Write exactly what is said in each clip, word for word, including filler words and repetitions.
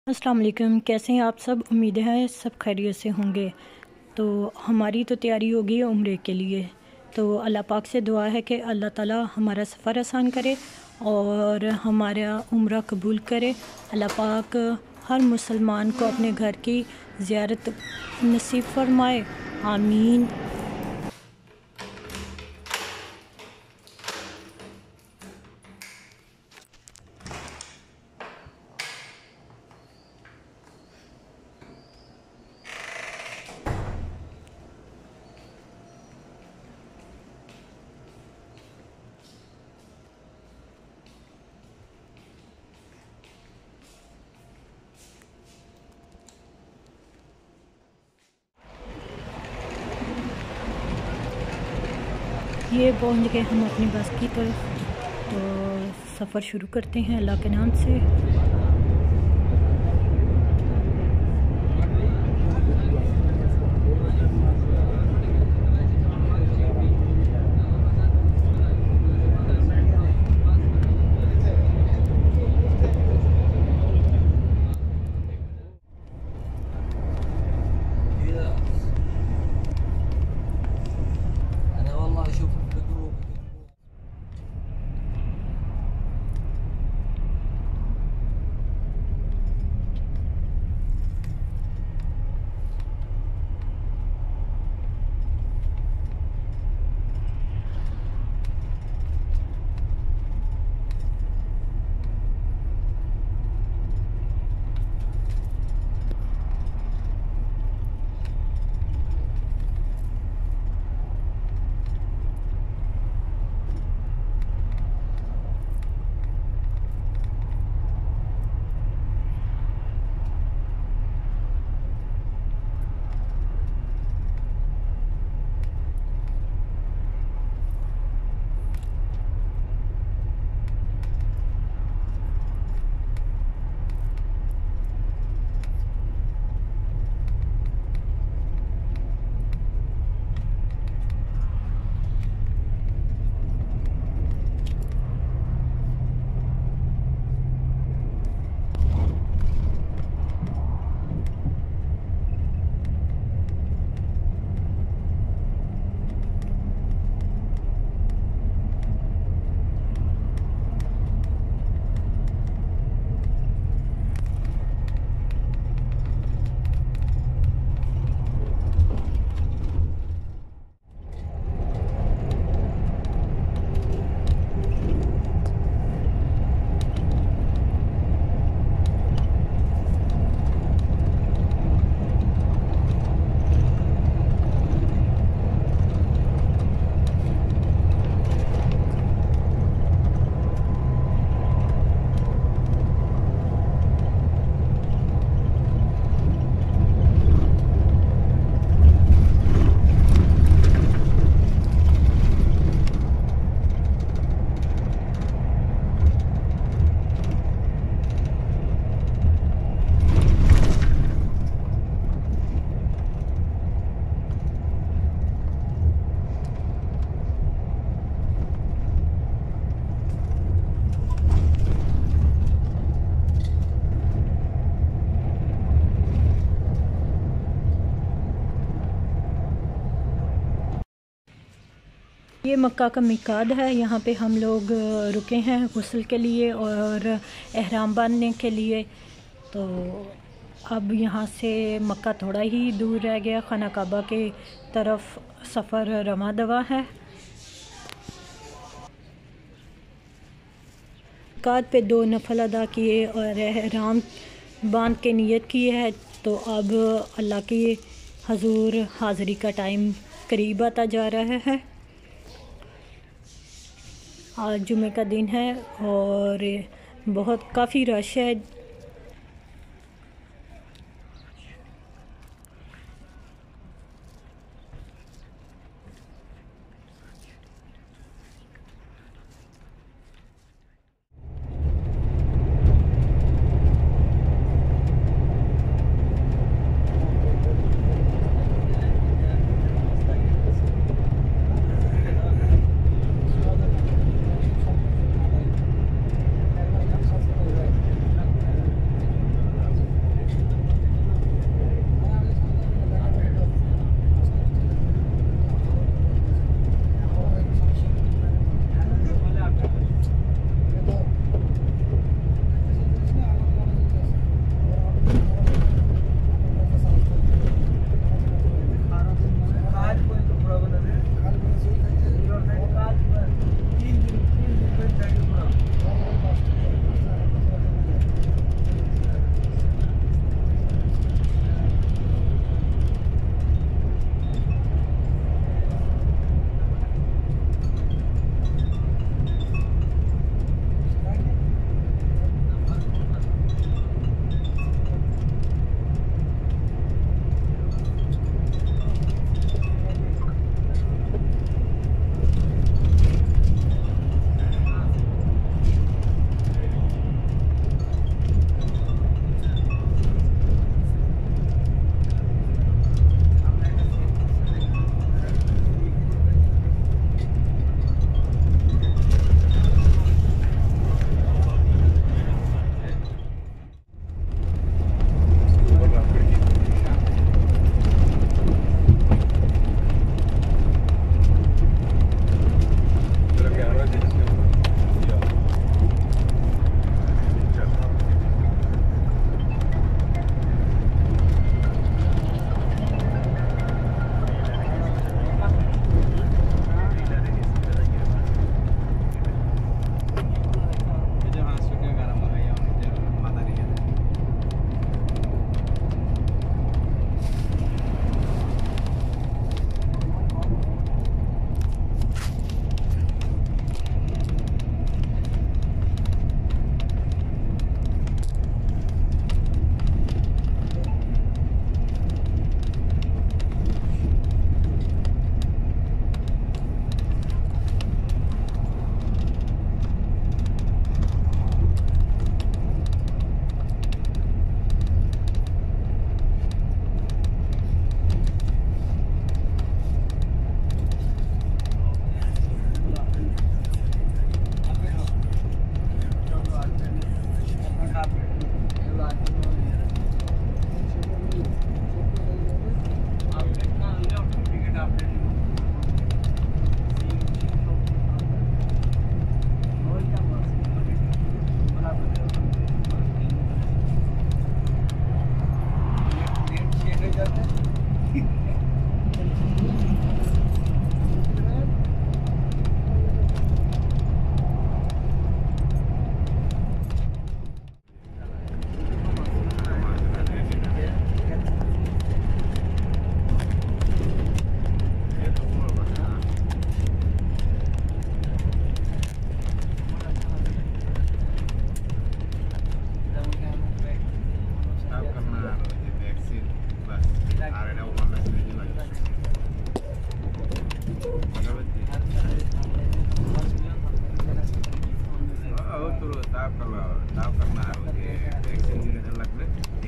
अस्सलाम वालेकुम। कैसे हैं आप सब? उम्मीद है सब खैरियत से होंगे। तो हमारी तो तैयारी हो गई है उम्रे के लिए। तो अल्लाह पाक से दुआ है कि अल्लाह ताला हमारा सफ़र आसान करे और हमारा उम्रा कबूल करे। अल्लाह पाक हर मुसलमान को अपने घर की ज़ियारत नसीब फरमाए, आमीन। ये पहुंच गए हम अपनी बस की तरफ। तो सफ़र शुरू करते हैं अल्लाह के नाम से। ये मक्का का मिकाद है। यहाँ पे हम लोग रुके हैं गुस्ल के लिए और एहराम बांधने के लिए। तो अब यहाँ से मक्का थोड़ा ही दूर रह गया, खाना काबा के तरफ सफ़र रवा दवा है। मिकाद पे दो नफल अदा किए और एहराम बांध के नियत की है। तो अब अल्लाह की हजूर हाज़री का टाइम करीब आता जा रहा है। आज जुमे का दिन है और बहुत काफ़ी रश है।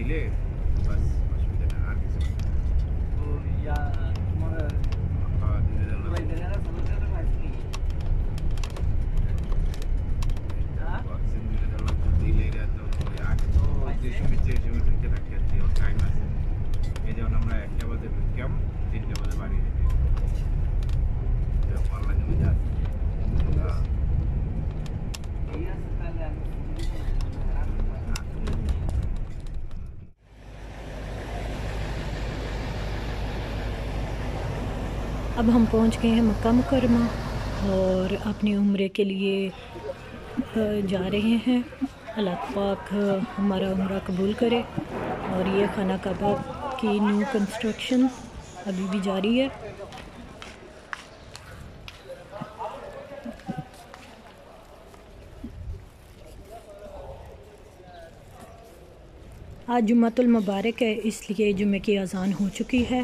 দিলে বাস অসুবিধা না, আর কিছু না। তো ইয়া তোমার খাওয়া দিলে দিলাম। ভাই দেনা সমস্যা তো আছে হ্যাঁ অক্সিজেন দিলে দিলাম তো দিলে তো আট তো যে সময় যে সময় ঢুকে থাকি আর কি, ওর টাইম আছে। এই যেমন আমরা একটা বাজে ঢুকলাম, তিনটে বাজে বাড়ি যেতে অনলাইনে মধ্যে আছে। এই আছে তাহলে আমি अब हम पहुंच गए हैं मक्का मुकरमा और अपनी उम्रे के लिए जा रहे हैं। अल्लाह पाक हमारा उम्रा कबूल करे। और ये खाना काबा की न्यू कंस्ट्रक्शन अभी भी जारी है। आज जुम्मतुल मुबारक है, इसलिए जुम्मे की अज़ान हो चुकी है।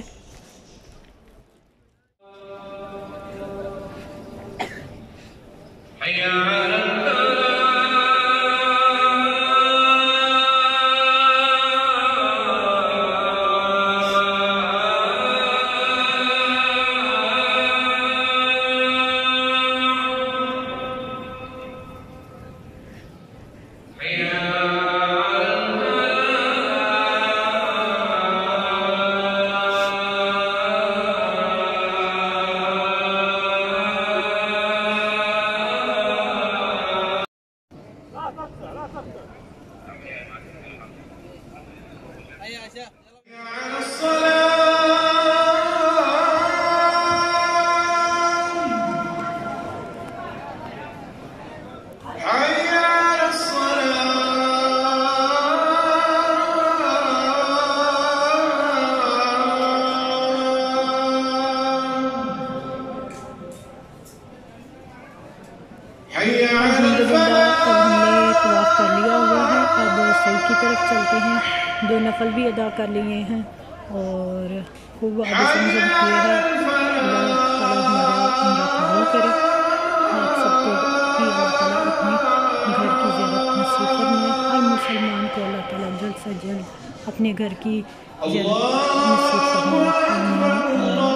दो नफल भी अदा कर लिए हैं और खूब आब ज़मज़म किए हैं। अल्लाह ताला हमारा उम्रा कबूल करे। आप सबको भी अल्लाह ताला अपने घर की ज़ियारत नसीब फरमाए। हर मुसलमान को अल्लाह ताला जल्द से जल्द अपने घर की ज़ियारत नसीब फरमाए।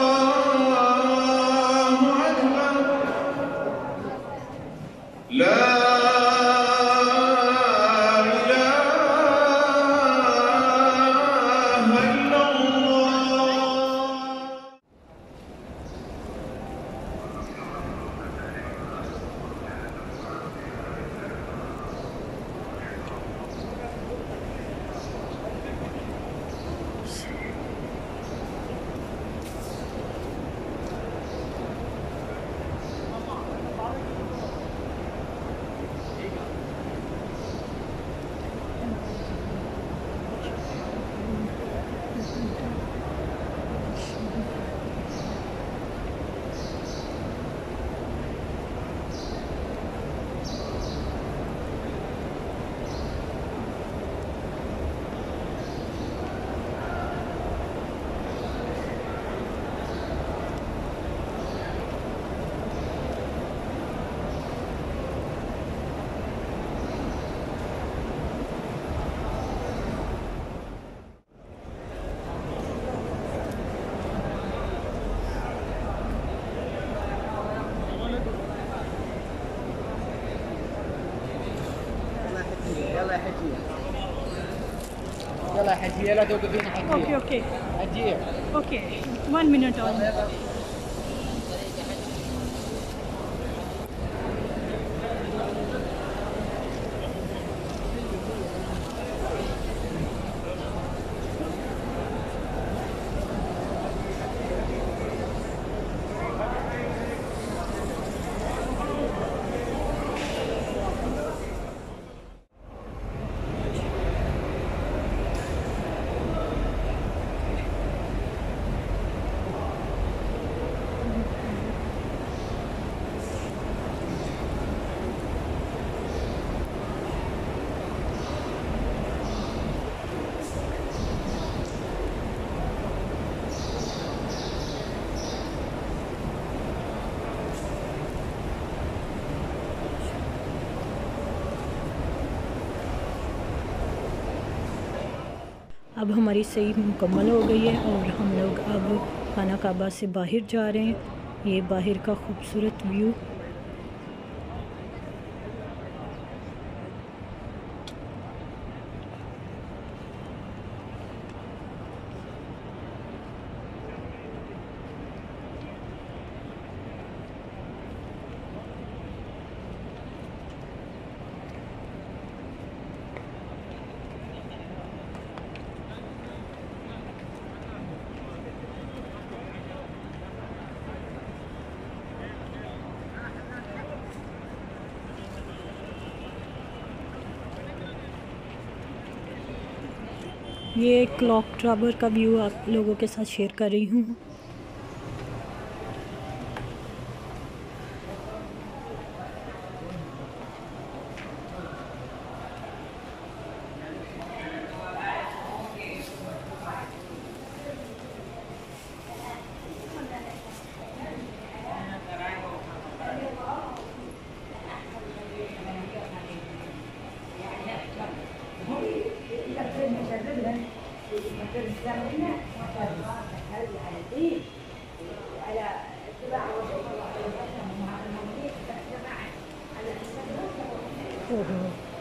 يلا حجية يلا حجية لا توقفين حجية. اوكي اوكي حجية اوكي one minute only. अब हमारी सही मुकम्मल हो गई है और हम लोग अब खाना काबा से बाहर जा रहे हैं। ये बाहर का खूबसूरत व्यू। ये क्लॉक टावर का व्यू आप लोगों के साथ शेयर कर रही हूँ। ओहो,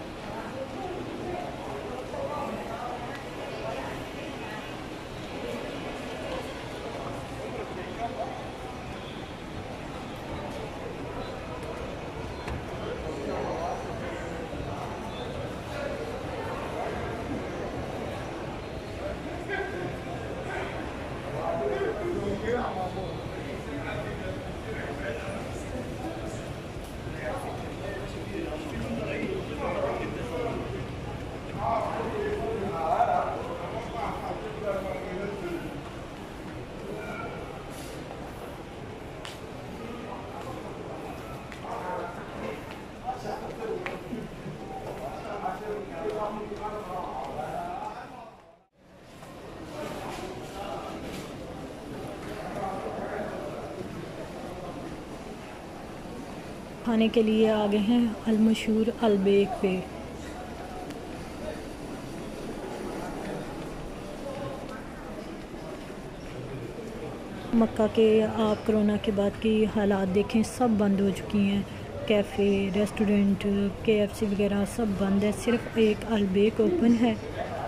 खाने के लिए आ गए हैं अलमशहूर अलबेक पे। मक्का के आप कोरोना के बाद की हालात देखें, सब बंद हो चुकी हैं। कैफ़े, रेस्टोरेंट, केएफसी वगैरह सब बंद है, सिर्फ एक अलबेक ओपन है।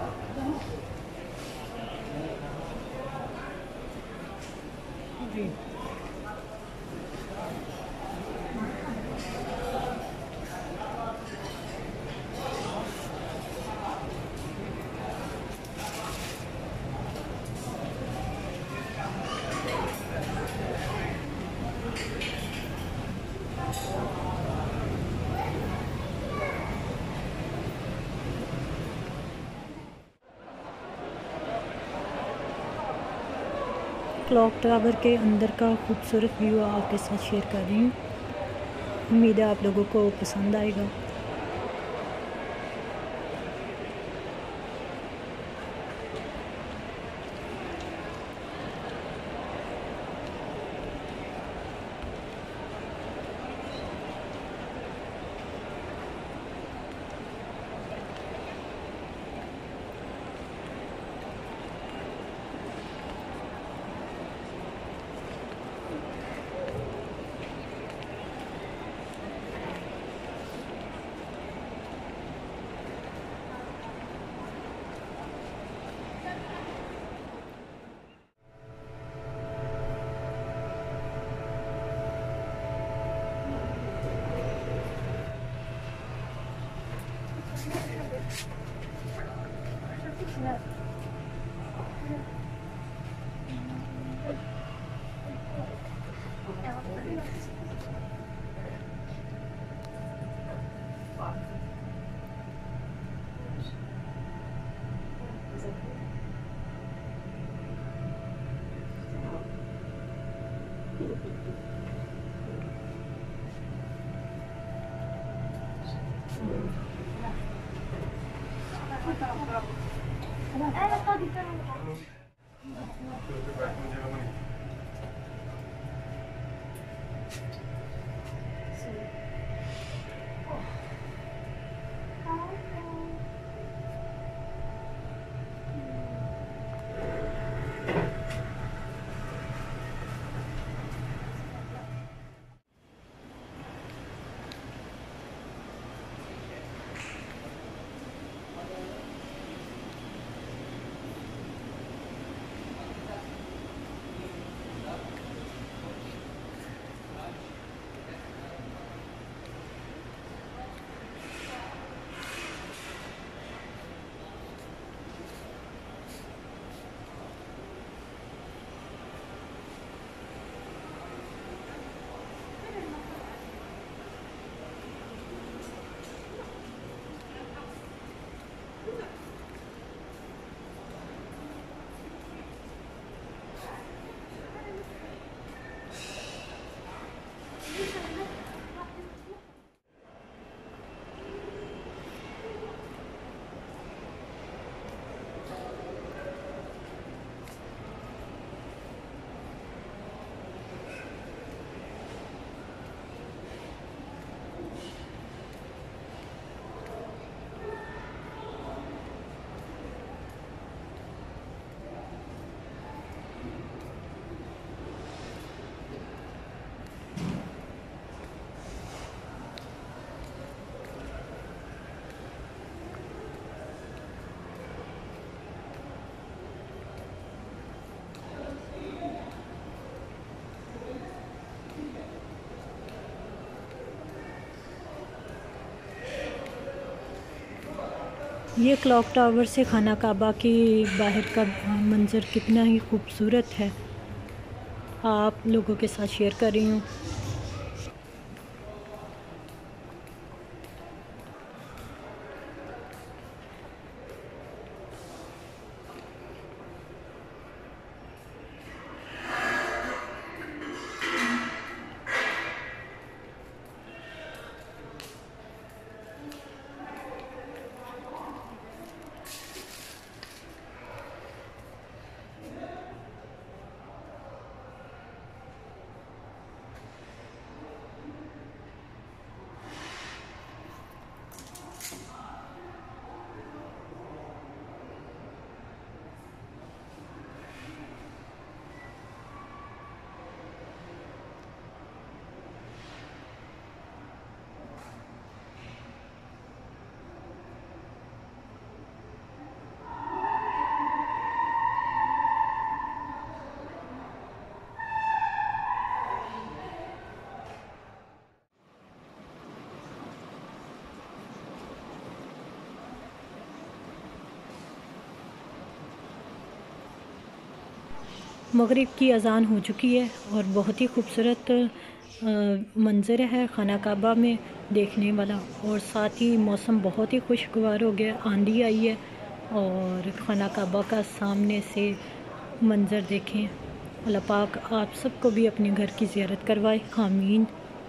क्लॉक टावर के अंदर का खूबसूरत व्यू आपके साथ शेयर कर रही हूँ। उम्मीद है आप लोगों को पसंद आएगा। ये क्लॉक टावर से खाना काबा के बाहर का मंज़र कितना ही खूबसूरत है, आप लोगों के साथ शेयर कर रही हूँ। मगरिब की अज़ान हो चुकी है और बहुत ही खूबसूरत मंज़र है खाना काबा में देखने वाला, और साथ ही मौसम बहुत ही खुशगवार हो गया, आंधी आई है और खाना काबा का सामने से मंज़र देखें। अल्लाह पाक आप सबको भी अपने घर की ज़ियारत करवाए, आमीन।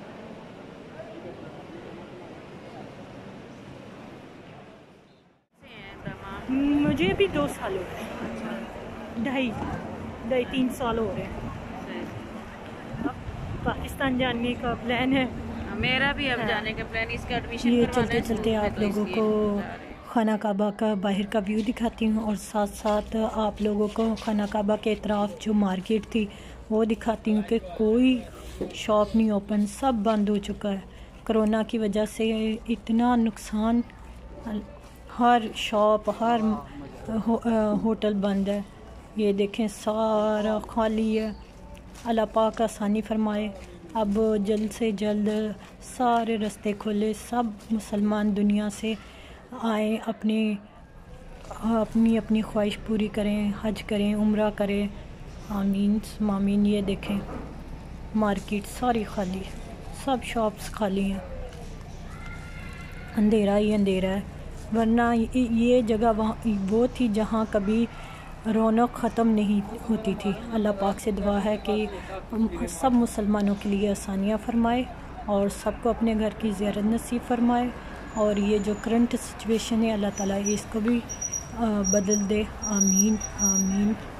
मुझे भी दो साल हो गए, ढाई ढाई तीन साल हो रहे हैं। अब पाकिस्तान जाने का प्लान है, मेरा भी अब जाने का प्लान, इसका एडमिशन ये चलते चलते आप लोगों को खाना काबा का बाहर का व्यू दिखाती हूँ और साथ साथ आप लोगों को खाना काबा के अतराफ़ जो मार्केट थी वो दिखाती हूँ कि कोई शॉप नहीं ओपन, सब बंद हो चुका है। कोरोना की वजह से इतना नुकसान, हर शॉप हर हो, होटल बंद है। ये देखें सारा खाली है। अल्लाह पाक आसानी फरमाए, अब जल्द से जल्द सारे रास्ते खोले, सब मुसलमान दुनिया से आए, अपने अपनी अपनी ख्वाहिश पूरी करें, हज करें, उम्रा करें, आमीन आमीन। ये देखें मार्केट सारी खाली, सब शॉप्स खाली हैं, अंधेरा ही अंधेरा है। वरना ये जगह वहाँ वो थी जहाँ कभी रौनक ख़त्म नहीं होती थी। अल्लाह पाक से दुआ है कि सब मुसलमानों के लिए आसानियाँ फरमाए और सबको अपने घर की ज़ियारत नसीब फरमाए, और ये जो करंट सिचुएशन है अल्लाह ताला इसको भी बदल दे, आमीन आमीन।